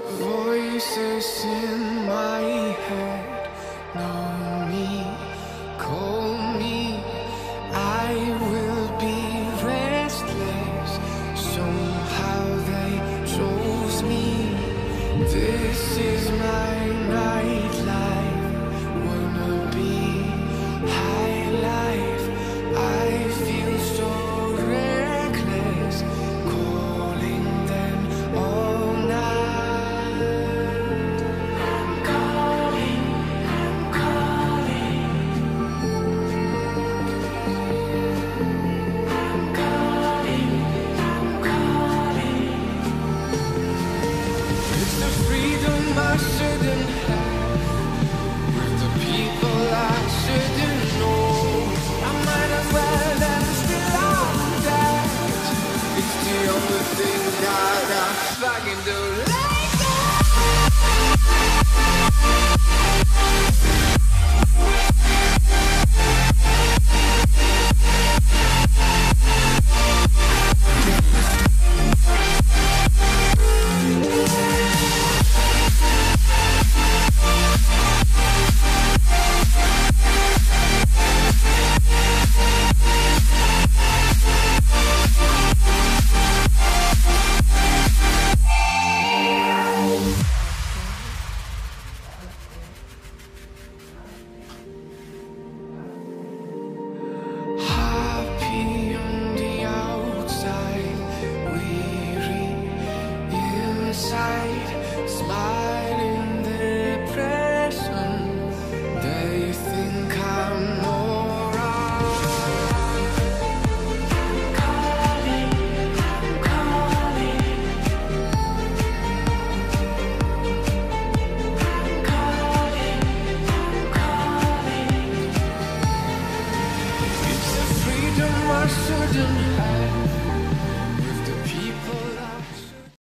Voices in my head, know me, call me. I will be restless. Somehow they chose me. This is my nightlife. Wanna be high life. I feel so reckless, calling them all night. I'm calling, I'm calling. I'm calling, I'm calling. It's the freedom I shouldn't have, with the people I shouldn't know. I might as well end still on that. It's the only thing that I fucking do. Like happy on the outside, weary inside, smiling depression. They think I'm alright. I'm calling, I'm calling. I'm calling, I'm calling. It's a freedom I shouldn't